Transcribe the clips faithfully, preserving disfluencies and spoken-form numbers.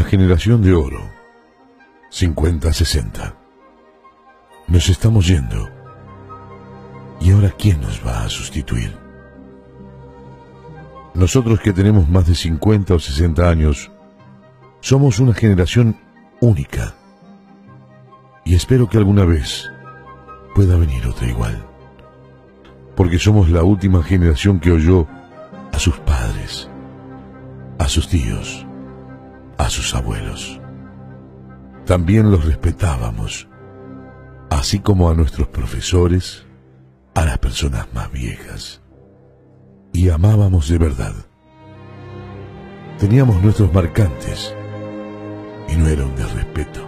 generación de oro, cincuenta sesenta. Nos estamos yendo. ¿Y ahora quién nos va a sustituir? Nosotros que tenemos más de cincuenta o sesenta años, somos una generación única. Y espero que alguna vez pueda venir otra igual. Porque somos la última generación que oyó a sus padres, a sus tíos, a sus abuelos. También los respetábamos, así como a nuestros profesores, a las personas más viejas. Y amábamos de verdad. Teníamos nuestros marcantes, y no era un desrespeto.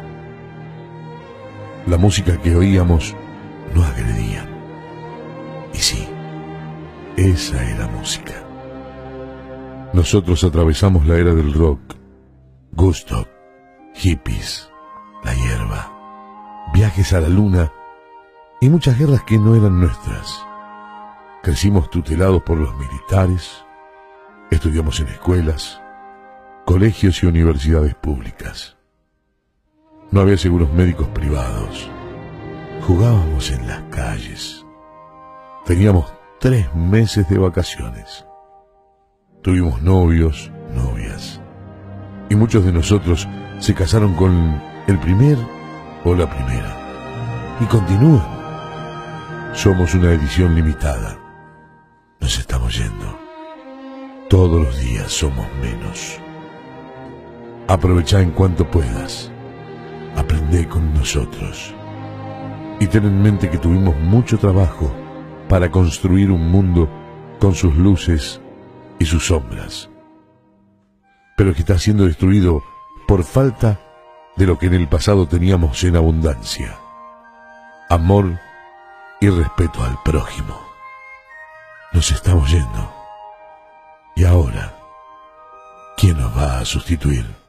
La música que oíamos no agredía. Y sí, esa era música. Nosotros atravesamos la era del rock, Woodstock, hippies, la hierba, viajes a la luna y muchas guerras que no eran nuestras. Crecimos tutelados por los militares, estudiamos en escuelas, colegios y universidades públicas. No había seguros médicos privados. Jugábamos en las calles. Teníamos tres meses de vacaciones. Tuvimos novios, novias. Y muchos de nosotros se casaron con el primer o la primera. Y continúan. Somos una edición limitada. Nos estamos yendo. Todos los días somos menos. Aprovecha en cuanto puedas. Aprende con nosotros. Y ten en mente que tuvimos mucho trabajo para construir un mundo con sus luces y sus sombras, pero que está siendo destruido por falta de lo que en el pasado teníamos en abundancia: amor y respeto al prójimo. Nos estamos yendo. Y ahora, ¿quién nos va a sustituir?